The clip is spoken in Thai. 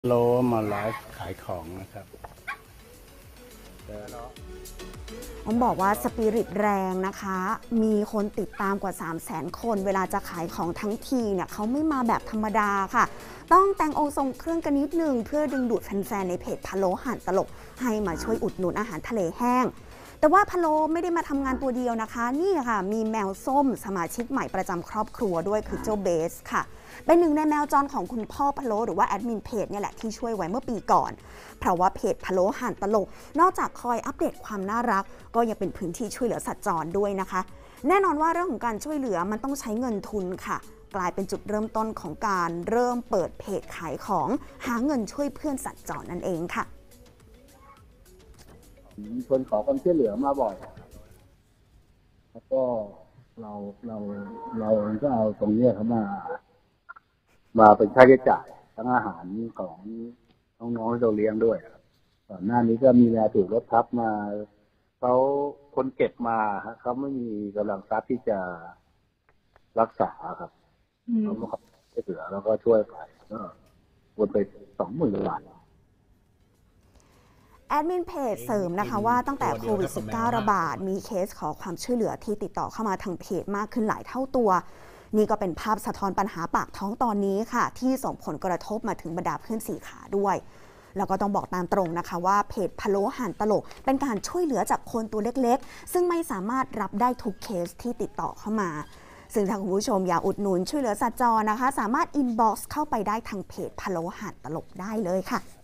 โลมาไลฟ์ขายของนะครับผมบอกว่าสปิริตแรงนะคะ มีคนติดตามกว่า 300,000 คนเวลาจะขายของทั้งทีเนี่ยเขาไม่มาแบบธรรมดาค่ะ ต้องแต่งองค์ทรงเครื่องกันนิดนึงเพื่อดึงดูดแฟนๆในเพจพะโล้ห่านตลกให้มาช่วยอุดหนุนอาหารทะเลแห้ง แต่ว่าพะโล้ไม่ได้มาทำงานตัวเดียวนะคะ นี่ค่ะมีแมวส้มสมาชิกใหม่ประจำครอบครัวด้วยคือเจ้าเบสค่ะเป็นหนึ่งในแมวจรของคุณพ่อพะโล้หรือว่าแอดมินเพจเนี่ยแหละที่ช่วยไว้เมื่อปีก่อนเพราะว่าเพจพะโล้ห่านตลกนอกจากคอยอัปเดตความน่ารักก็ยังเป็นพื้นที่ช่วยเหลือสัตว์จรด้วยนะคะแน่นอนว่าเรื่องของการช่วยเหลือมันต้องใช้เงินทุนค่ะกลายเป็นจุดเริ่มต้นของการเริ่มเปิดเพจขายของหาเงินช่วยเพื่อนสัตว์จรนั่นเองค่ะมีคนขอความช่วยเหลือมาบ่อยแล้วก็เราเราก็เอาตรงนี้เข้ามาเป็นค่าใช้จ่ายทั้งอาหารของน้องๆที่เราเลี้ยงด้วยก่อนหน้านี้ก็มีแมวถูกรถทับมาเขาคนเก็บมาเขาไม่มีกำลังทรัพย์ที่จะรักษาครับเขาก็ขอช่วยเหลือแล้วก็ช่วยไปก็วนไป20,000 บาทแอดมินเพจเสริมนะคะว่าตั้งแต่โควิด -19 ระบาดมีเคสขอความช่วยเหลือที่ติดต่อเข้ามาทางเพจมากขึ้นหลายเท่าตัวนี่ก็เป็นภาพสะท้อนปัญหาปากท้องตอนนี้ค่ะที่ส่งผลกระทบมาถึงบรรดาเพื่อนสี่ขาด้วยแล้วก็ต้องบอกตามตรงนะคะว่าเพจพะโล้ห่านตลกเป็นการช่วยเหลือจากคนตัวเล็กๆซึ่งไม่สามารถรับได้ทุกเคสที่ติดต่อเข้ามาซึ่งถ้าคุณผู้ชมอยากอุดหนุนช่วยเหลือสัตว์จรนะคะสามารถอินบ็อกซ์เข้าไปได้ทางเพจพะโล้ห่านตลกได้เลยค่ะ